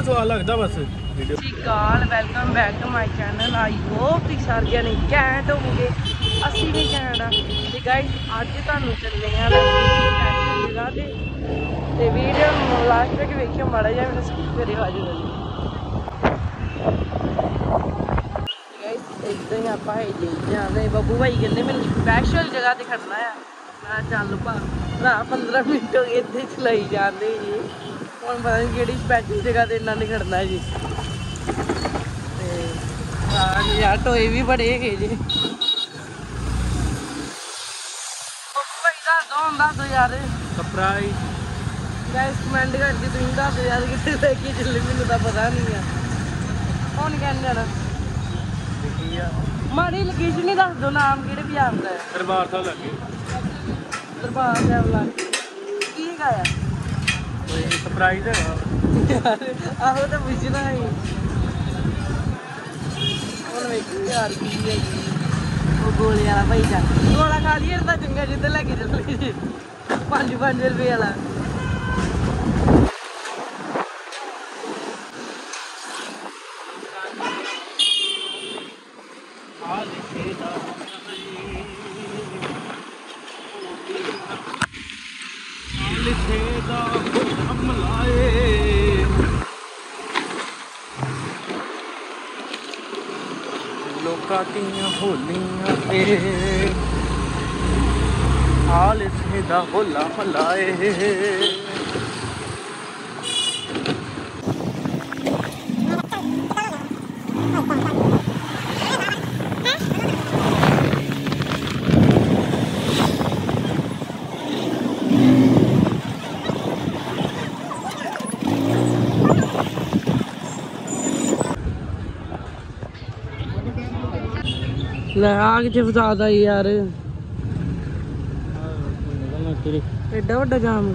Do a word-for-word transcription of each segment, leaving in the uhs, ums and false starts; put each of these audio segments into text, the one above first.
ਸਵਾਦ ਲੱਗਦਾ ਬਸ ਵੀਡੀਓ। ਕਾਲ welcome back to my channel. I hope ਤੁਸੀਂ ਸਾਰੇ ਜਣੇ ਘੈਂਟ ਹੋਵੋਗੇ, ਅਸੀਂ ਵੀ ਘੈਂਟ ਆ। ਤੇ ਗਾਇਸ ਅੱਜ ਤੁਹਾਨੂੰ ਚੱਲੇ ਆ ਸਪੈਸ਼ਲ ਜਗ੍ਹਾ ਤੇ ਤੇ ਵੀਡੀਓ ਨੂੰ ਲਾਸਟ ਤੱਕ ਵੇਖਿਓ, ਮਾੜਾ ਜਿਹਾ ਮੈਨੂੰ ਸਕਿਪ ਕਰਿਓ ਅੱਜ ਦਾ। ਗਾਇਸ ਇਦਾਂ ਹੀ ਆਪਾਂ ਹੈ ਜੀ ਜਾਂਦੇ। ਬੱਬੂ ਭਾਈ ਕਹਿੰਦੇ ਮੈਨੂੰ ਸਪੈਸ਼ਲ ਜਗ੍ਹਾ ਤੇ ਖੜਨਾ ਆ। ਮੈਂ ਚੱਲ ਭਾ ਭਰਾ ਪੰਦਰਾਂ ਮਿੰਟ ਹੋ ਗਏ ਇੱਥੇ ਚਲਾਈ ਜਾਂਦੇ ਜੀ। ਹੁਣ ਪਤਾ ਨਹੀਂ ਕਿਹੜੀ ਸਪੈਸ਼ਲ ਜਗ੍ਹਾ ਤੇ ਇਹਨਾਂ ਨੇ ਖੜਨਾ ਜੀ। ਹਾਂ ਯਾਰ ਟੋਏ ਵੀ ਬੜੇ ਹੈਗੇ ਜੀ। ਭਾਈ ਦੱਸ ਦੋ ਹੁਣ ਦੱਸ ਦੋ ਯਾਰ ਸਰਪ੍ਰਾਈਜ਼। ਗਾਇਸ ਕਮੈਂਟ ਕਰਕੇ ਤੁਸੀਂ ਦੱਸ ਦੋ ਯਾਰ ਕਿੱਥੇ ਲੈ ਕੇ ਚੱਲੇ, ਮੈਨੂੰ ਤਾਂ ਪਤਾ ਨਹੀਂ ਆ। ਹੁਣ ਕਹਿੰਦੇ ਜਾਣਾ ਮਾੜੀ ਲੋਕੇਸ਼ਨ ਨਹੀਂ ਦੱਸ ਦੋ, ਨਾਮ ਕਿਹੜੇ ਬਾਜ਼ਾਰ ਦਾ ਹੈ? ਦਰਬਾਰ ਸਾਹਿਬ ਲੱਗੇ। ਦਰਬਾਰ ਸਾਹਿਬ ਲੱਗੇ ਕੀ ਹੈਗਾ ਆ? ਕੋਈ ਸਰਪ੍ਰਾਈਜ਼ ਹੈਗਾ ਯਾਰ ਆਹੋ ਤਾਂ ਪੁੱਛਣਾ ਹੈ। ਹੁਣ ਵੇਖੋ ਯਾਰ ਕੀ ਹੈ ਉਹ ਗੋਲੇ ਵਾਲਾ ਭਾਈ ਜਾ ਗੋਲਾ ਖਾ ਲਈਏ ਤਾਂ ਚੰਗਾ ਜਿੱਦਾਂ ਲੈ ਕੇ ਚੱਲੇ ਜੀ ਪੰਜ ਪੰਜ ਰੁਪਏ ਵਾਲਾ। ਲੋਕਾਂ ਦੀਆਂ ਹੋਲੀਆਂ ਤੇ ਹਾਲ ਇਸੇ ਦਾ ਹੋਲਾ ਮਹੱਲਾ ਏ। ਲੈ ਆ ਕਿੱਥੇ ਫਸਾਦਾ ਯਾਰ, ਐਡਾ ਵੱਡਾ ਜਾਮ।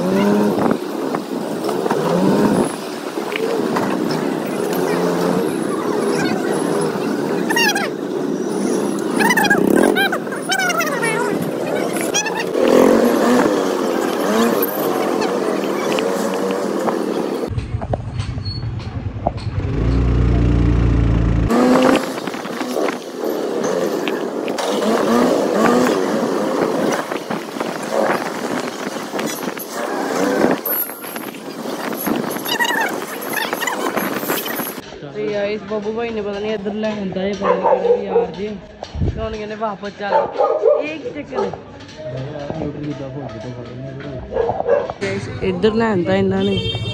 इस बब्बू भाई ने पता नहीं इधर ले आंदा है, पता नहीं किहड़े यार जी कौन कहने वापस चल एक चक्कर इधर ले आंदा इन्होंने।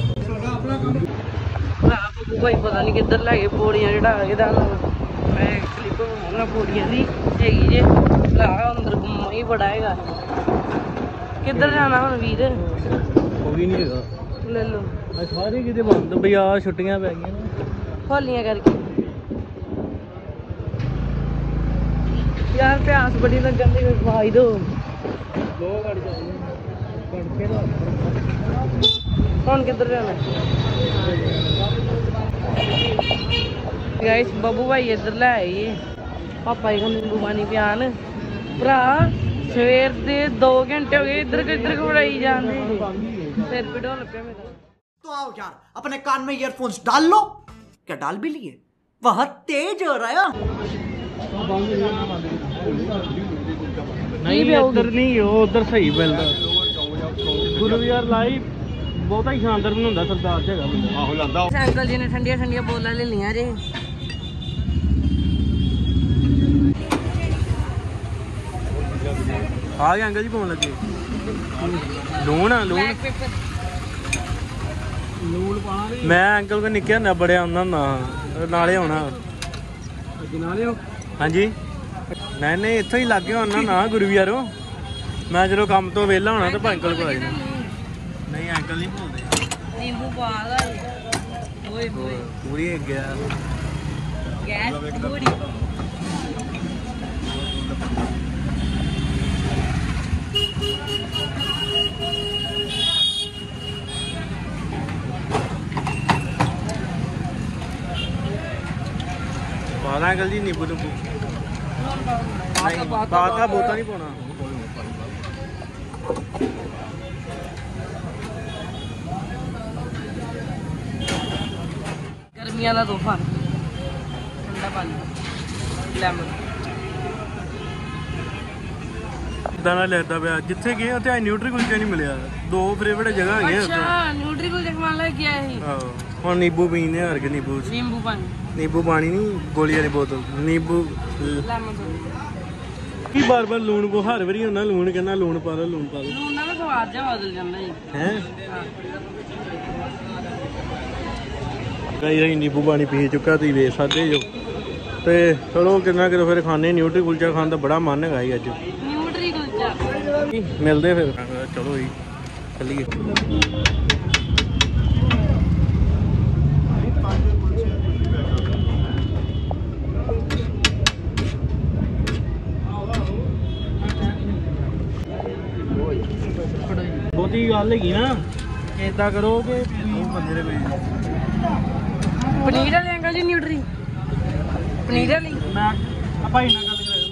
बब्बू भाई पता नहीं किधर लै गए पौड़ियां चढ़ा के। मैं क्लिप बनाऊंगा पौड़ियां दी हैगी जे ला अंदर घूमना ही बड़ा है। किधर जाना हुण वीर? कोई नहीं हैगा, ले लो सारे किते बंद बाजार छुट्टियां पै गईयां होलियां करके। यार प्यास बड़ी लगन दी, खवाई दो। हुण किधर जाना? गाइस बब्बू भाई इधर लै आइए पापा जी को नींबू पानी पियान। भरा सवेर दे दो घंटे हो गए इधर किधर घबराई जाने, सिर पीड़ होने लग मेरा। तो आओ यार अपने कान में ईयरफोन्स डाल लो। क्या डाल भी लिए? बहुत तेज हो रहा है। नहीं उधर नहीं, उधर सही मिलता गुरु यार लाइव बहुत ही शानदार बनाਉਂਦਾ सरदार जगह बंदा। आहो लंदा अंकल जी ने ठंडिया ठंडिया बोला ले लिया जे। आ गए अंकल जी फोन लगे लून लून मैं अंकल को निक्के होंदे बड़े आउंदा हुंदा नाले आउणा हाँ जी। नहीं नहीं इत्थों ही लागे आउणा ना गुरु यारो। मैं जो काम तो वेला होना तो अंकल को आ जाना। नहीं अंकल नहीं बोलते नींबू पा दा ओए होए पूरी गया गैस पूरी। पाना अंकल जी नींबू नींबू नहीं पाता बोता नहीं पाना। ਗਰਮੀਆਂ ਦਾ ਤੋਹਫਾ ਠੰਡਾ ਪਾਣੀ ਲੈਮਨ ਇਦਾਂ ਨਾਲ ਲੱਗਦਾ ਪਿਆ ਜਿੱਥੇ ਗਏ ਉੱਥੇ ਨਿਊਟਰੀ ਕੁਲਚਾ ਨਹੀਂ ਮਿਲਿਆ ਦੋ ਫੇਵਰਟ ਜਗ੍ਹਾ ਹੈਗੀਆਂ ਉੱਥੇ ਅੱਛਾ ਨਿਊਟਰੀ ਕੁਲਚਾ ਖਾਣ ਲੱਗ ਗਿਆ ਸੀ ਆਹੋ ਹੁਣ ਨੀਂਬੂ ਪੀਂਦੇ ਹਰ ਕੇ ਨੀਂਬੂ ਨਿੰਬੂ ਪਾਣੀ ਨੀਂਬੂ ਪਾਣੀ ਨਹੀਂ ਗੋਲੀ ਵਾਲੀ ਬੋਤਲ ਨੀਂਬੂ ਲੈਮਨ ਕੀ ਬਾਰ ਬਾਰ ਲੂਣ ਕੋ ਹਰ ਵਾਰੀ ਹੁੰਦਾ ਲੂਣ ਕਹਿੰਦਾ ਲੂਣ ਪਾ ਦੋ ਲੂਣ ਪਾ ਦੋ ਲੂਣ ਨਾਲ ਸਵਾਦ ਜਿਹਾ ਬਦਲ ਜਾਂਦਾ ਜੀ ਹੈ ਕਈ ਰਹੀ ਨੀਂਬੂ ਪਾਣੀ ਪੀ ਚੁੱਕਾ ਤੁਸੀਂ ਵੇਖ ਸਕਦੇ ਜੋ ਤੇ ਚਲੋ ਕਿੰਨਾ ਕਿਲੋ ਫਿਰ ਖਾਣੇ ਨਿਊਟਰੀ ਕੁਲਚਾ ਖਾਣ ਦਾ ਬੜਾ ਮਨ ਹੈਗਾ ਜੀ ਅੱਜ ਨਿਊਟਰੀ ਕੁਲਚਾ ਮਿਲਦੇ ਫਿਰ ਚਲੋ ਜੀ ਚੱਲੀਏ ਬਹੁਤੀ ਗੱਲ ਹੈਗੀ ਨਾ ਏਦਾਂ ਕਰੋ ਕਿ ਉਹ ਬੰਦੇ ਦੇ ਕੋਈ ਪਨੀਰ ਵਾਲੇ ਅੰਕਲ ਜੀ ਨਿਊਟਰੀ ਪਨੀਰ ਵਾਲੀ ਮੈਂ ਆਪਾਂ ਇਹਨਾਂ ਗੱਲ ਕਰਾਂਗੇ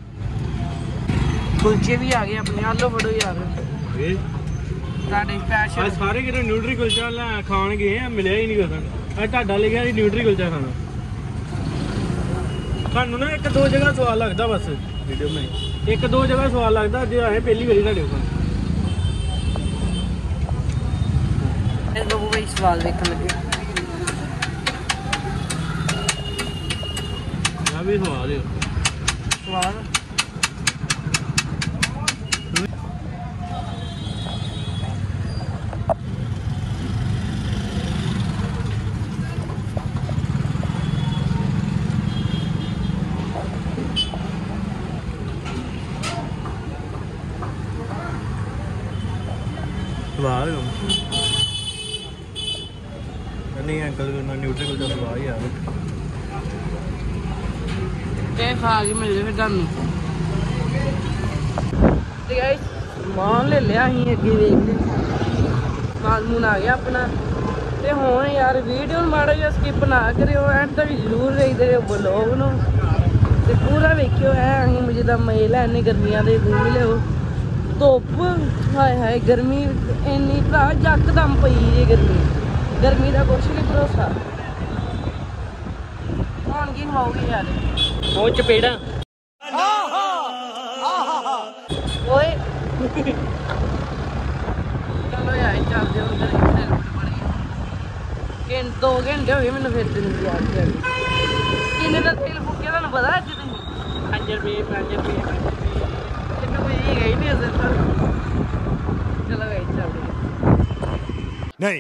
ਕੁਲਚੇ ਵੀ ਆ ਗਏ ਆਪਣੇ ਆਲੋ ਫੜੋ ਯਾਰ ਇਹ ਸਾਡੇ ਸਪੈਸ਼ਲ ਅੱਜ ਸਾਰੇ ਕਿਤੇ ਨਿਊਟਰੀ ਕੁਲਚਾ ਲੈ ਖਾਣ ਗਏ ਆ ਮਿਲਿਆ ਹੀ ਨਹੀਂ ਕੋਈ ਅੱਜ ਤੁਹਾਡਾ ਲਿਖਿਆ ਸੀ ਨਿਊਟਰੀ ਕੁਲਚਾ ਖਾਣਾ ਸਾਨੂੰ ਨਾ ਇੱਕ ਦੋ ਜਗ੍ਹਾ ਸਵਾਦ ਲੱਗਦਾ ਬਸ ਵੀਡੀਓ ਮੈਂ ਇੱਕ ਦੋ ਜਗ੍ਹਾ ਸਵਾਦ ਲੱਗਦਾ ਜੇ ਆਏ ਪਹਿਲੀ ਵਾਰੀ ਤੁਹਾਡੇ ਕੋਲ ਇਹ ਬਾਬੂ ਭਾਈ ਸਵਾਲ ਵੇਖਣ ਲੱਗੇ ਆ ਵੀ ਸਵਾਦ ਹੈ ਸਵਾਲ ਸਵਾਦ ਨਹੀਂ ਅੰਕਲ ਨਾ ਨਿਊਟਰੀ ਕੁਲਚਾ ਸਵਾਦ ਹੀ ਆ ਤੇ ਖਾ ਕੇ ਮਿਲਦੇ ਫਿਰ ਤੁਹਾਨੂੰ ਤੇ ਗਾਇਸ ਸਮਾਨ ਲੈ ਲਿਆ ਅਸੀਂ ਅੱਗੇ ਵੇਖਦੇ ਸਮਾਨ ਮੂਨ ਆ ਗਿਆ ਆਪਣਾ ਤੇ ਹੁਣ ਯਾਰ ਵੀਡੀਓ ਨੂੰ ਮਾੜਾ ਜਿਹਾ ਸਕਿਪ ਨਾ ਕਰਿਓ ਐਂਡ ਤੱਕ ਜ਼ਰੂਰ ਵੇਖਦੇ ਰਹੋ ਬਲੌਗ ਨੂੰ ਤੇ ਪੂਰਾ ਵੇਖਿਓ ਹੈ ਅਸੀਂ ਮੁਝੇ ਦਾ ਮਜ਼ੇ ਲੈਣੇ ਗਰਮੀਆਂ ਦੇ ਘੁੰਮ ਲਿਓ ਧੁੱਪ ਹਾਏ ਹਾਏ ਗਰਮੀ ਇੰਨੀ ਭਰਾ ਯਕਦਮ ਪਈ ਜੇ ਗਰਮੀ ਗਰਮੀ ਦਾ ਕੁਛ ਨਹੀਂ ਭਰੋਸਾ ਹੁਣ ਕੀ ਖਾਓਗੇ ਯਾਰ ਉਹ ਚਪੇੜਾ ਓਏ ਚਲੋ ਯਾਰ ਚੱਲਦੇ ਹਾਂ ਉਧਰ ਕਿੰਨੇ ਬਣ ਗਏ ਕਿ ਦੋ ਘੰਟੇ ਹੋ ਗਏ ਮੈਨੂੰ ਫਿਰ ਦਿਨ ਦੀ ਯਾਦ ਕਰ ਕਿੰਨੇ ਦਾ ਤੇਲ ਫੁੱਕਿਆ ਤੁਹਾਨੂੰ ਪਤਾ ਅੱਜ ਤੁਸੀਂ ਪੰਜ ਰੁਪਏ ਪੰਜ ਰੁਪਏ ਕਿੰਨੇ ਕੋਈ ਇਹ ਗਈ ਨਹੀਂ ਅਸਲ ਪਰ ਚਲੋ ਗਏ ਚੱਲਦੇ ਨਹੀਂ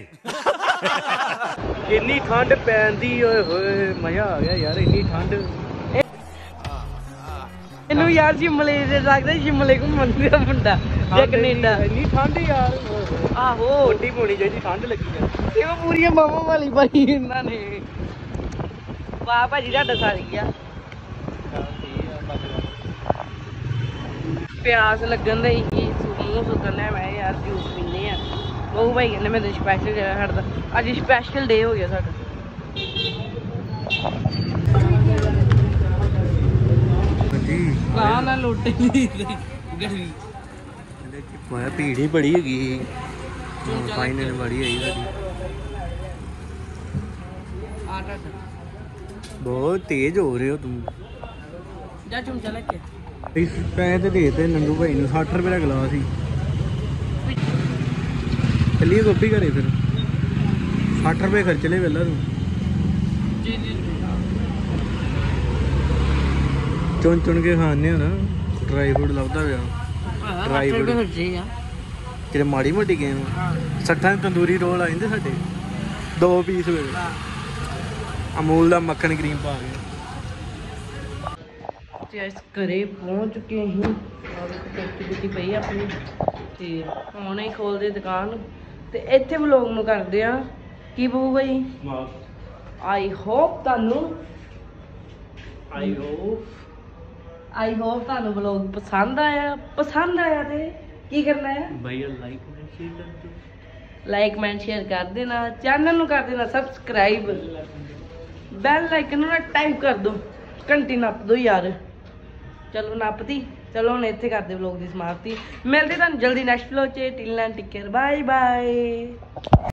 ਇੰਨੀ ਠੰਡ ਪੈਂਦੀ ਓਏ ਹੋਏ ਮਜ਼ਾ ਆ ਗਿਆ ਯਾਰ ਇੰਨੀ ਠੰਡ ਇਹਨੂੰ ਯਾਰ ਸ਼ਿਮਲੇ ਦੇ ਲੱਗਦਾ ਸ਼ਿਮਲੇ ਘੁੰਮਣ ਦਾ ਮੁੰਡਾ ਜਾਂ ਕੈਨੇਡਾ ਇੰਨੀ ਠੰਡ ਯਾਰ ਆਹੋ ਵੱਡੀ ਪੋਣੀ ਚਾਹੀਦੀ ਠੰਡ ਲੱਗੀ ਆ ਇਹ ਪੂਰੀਆਂ ਬਾਹਾਂ ਵਾਲੀ ਪਾਈ ਇਹਨਾਂ ਨੇ ਵਾਹ ਭਾਜੀ ਤੁਹਾਡਾ ਸਾਰ ਗਿਆ ਪਿਆਸ ਲੱਗਣ ਦਾ ਹੀ ਮੂੰਹ ਸੁੱਕਣ ਦਾ ਮੈਂ ਯਾਰ ਜੂਸ ਪੀਂਦੇ ਆ ਉਹ ਭਾਈ ਕਹਿੰਦੇ ਮੈਂ ਸਪੈਸ਼ਲ ਜਗ੍ਹਾ ਸਾਡਾ ਅੱਜ ਸਪੈਸ਼ਲ ਡੇ ਹੋ ਗਿਆ ਸਾਡਾ ਨਾ ਨਾ ਲੋਟੇ ਨਹੀਂ ਗੜੀ ਮੈਂ ਭੀੜ ਹੀ ਬੜੀ ਹੈਗੀ ਫਾਈਨਲ ਬੜੀ ਆਈ ਸਾਡੀ ਆਟਾ ਬਹੁਤ ਤੇਜ਼ ਹੋ ਰਹੇ ਹੋ ਤੂੰ ਜਾ ਚਮਚਾ ਲੈ ਕੇ ਇਸ ਪੈਸੇ ਤੇ ਦੇ ਤੇ ਨੰਦੂ ਭਾਈ ਨੂੰ ਸੱਠ ਰੁਪਏ ਦਾ ਗਲਾਸ ਸੀ ਚੱਲੀਏ ਗੋਪੀ ਘਰੇ ਫਿਰ ਸੱਠ ਰੁਪਏ ਖਰਚ ਲੈ ਵੇਲਾ ਤੂੰ ਜੀ ਜੀ ਚੁਣ ਚੁਣ ਕੇ ਖਾਣੇ ਆ ਨਾ ਡਰਾਈ ਫਰੂਟ ਲੱਭਦਾ ਪਿਆ ਡਰਾਈ ਫਰੂਟ ਖਰਚੇ ਆ ਕਿਤੇ ਮਾੜੀ ਮੋਟੀ ਗੇਮ ਸੱਠਾਂ ਤੰਦੂਰੀ ਰੋਲ ਆ ਜਾਂਦੇ ਸਾਡੇ ਦੋ ਪੀਸ ਵੇ ਅਮੂਲ ਦਾ ਮੱਖਣ ਕਰੀਮ ਪਾ ਕੇ ਤੇ ਇਸ ਘਰੇ ਪਹੁੰਚ ਚੁੱਕੇ ਅਸੀਂ ਕੱਟੀ ਕੁੱਟੀ ਪਈ ਆਪਣੀ ਤੇ ਹੁਣ ਹੀ ਖੋਲਦੇ ਦੁਕਾਨ ਤੇ ਇੱਥੇ ਵਲੋਗ ਨੂੰ ਕਰਦੇ ਆ ਕੀ ਬਹੂ ਭਾਈ ਆਈ ਹੋਪ ਤੁਹਾਨੂੰ ਆਈ ਹੋਪ ਆਈ ਹੋਪ ਤੁਹਾਨੂੰ ਵਲੋਗ ਪਸੰਦ ਆਇਆ ਪਸੰਦ ਆਇਆ ਤੇ ਕੀ ਕਰਨਾ ਹੈ ਭਾਈ ਲਾਈਕ ਐਂਡ ਸ਼ੇਅਰ ਕਰ ਦਿਓ ਲਾਈਕ ਮੈਂਟ ਸ਼ੇਅਰ ਕਰ ਦੇਣਾ ਚੈਨਲ ਨੂੰ ਕਰ ਦੇਣਾ ਸਬਸਕ੍ਰਾਈਬ ਬੈਲ ਆਈਕਨ ਨੂੰ ਟਾਈਪ ਕਰ ਦੋ ਘੰਟੀ ਨੱਪ ਦੋ ਯਾਰ ਚਲੋ ਨੱਪਦੀ ਚਲੋ ਹੁਣ ਇੱਥੇ ਕਰਦੇ ਵਲੋਗ ਦੀ ਸਮਾਪਤੀ ਮਿਲਦੇ ਤੁਹਾਨੂੰ ਜਲਦੀ ਨੈਕਸਟ ਵਲੋਗ 'ਚ till end take care bye bye